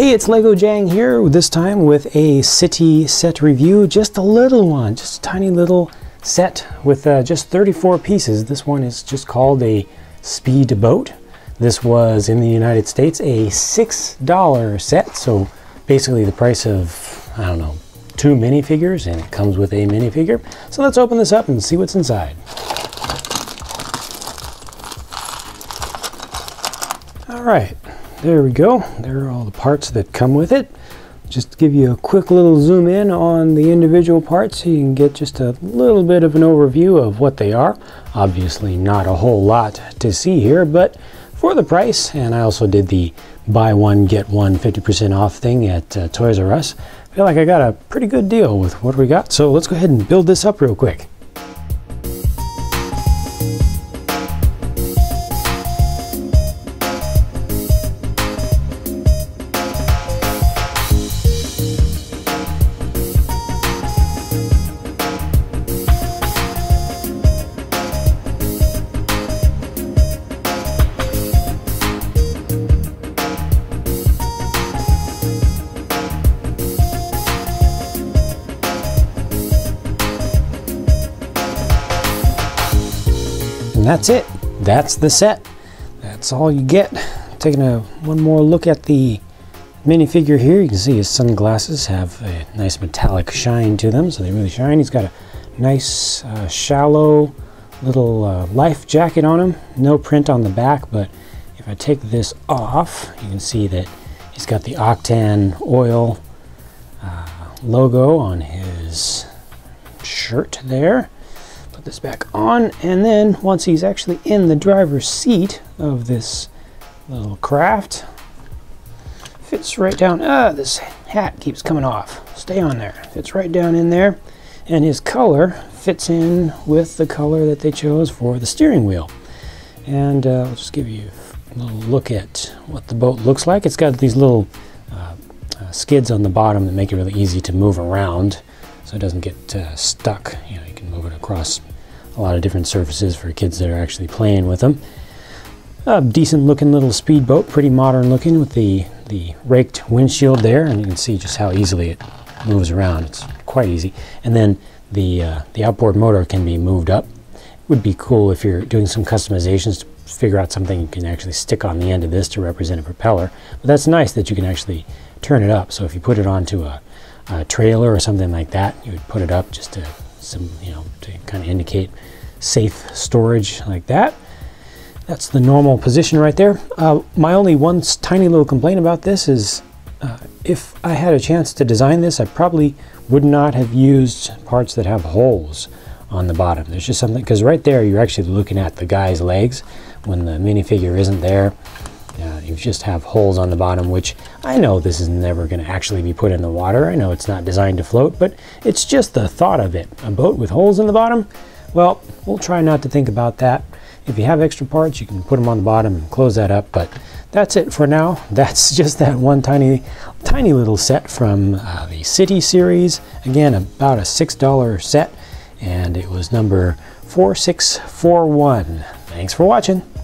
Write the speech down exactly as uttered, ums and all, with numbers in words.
Hey, it's Lego Jang here, this time with a city set review. Just a little one, just a tiny little set with uh, just thirty-four pieces. This one is just called a speed boat. This was in the United States a six dollar set, so basically the price of, I don't know, two minifigures, and it comes with a minifigure. So let's open this up and see what's inside. All right. There we go. There are all the parts that come with it. Just to give you a quick little zoom in on the individual parts so you can get just a little bit of an overview of what they are. Obviously not a whole lot to see here, but for the price, and I also did the buy one get one fifty percent off thing at uh, Toys R Us. I feel like I got a pretty good deal with what we got, so let's go ahead and build this up real quick. And that's it. That's the set. That's all you get. Taking a one more look at the minifigure here. You can see his sunglasses have a nice metallic shine to them, so they really shine. He's got a nice uh, shallow little uh, life jacket on him. No print on the back, but if I take this off, you can see that he's got the Octane oil uh, logo on his shirt there. Put this back on, and then once he's actually in the driver's seat of this little craft, fits right down. Ah, this hat keeps coming off. Stay on there. Fits right down in there, and his color fits in with the color that they chose for the steering wheel. And uh, I'll just give you a little look at what the boat looks like. It's got these little uh, uh, skids on the bottom that make it really easy to move around, so it doesn't get uh, stuck. You know, you can move it across a lot of different surfaces for kids that are actually playing with them. A decent looking little speedboat, pretty modern looking with the, the raked windshield there, and you can see just how easily it moves around. It's quite easy. And then the, uh, the outboard motor can be moved up. It would be cool if you're doing some customizations to figure out something you can actually stick on the end of this to represent a propeller. But that's nice that you can actually turn it up. So if you put it onto a, a trailer or something like that, you would put it up just to some, you know, to kind of indicate safe storage like that. That's the normal position right there. Uh, my only one tiny little complaint about this is uh, if I had a chance to design this, I probably would not have used parts that have holes on the bottom. There's just something, because right there you're actually looking at the guy's legs when the minifigure isn't there. Uh, you just have holes on the bottom, which I know this is never going to actually be put in the water. I know it's not designed to float, but it's just the thought of it. A boat with holes in the bottom? Well, we'll try not to think about that. If you have extra parts, you can put them on the bottom and close that up, but that's it for now. That's just that one tiny, tiny little set from uh, the City series. Again, about a six dollar set, and it was number four six four one. Thanks for watching.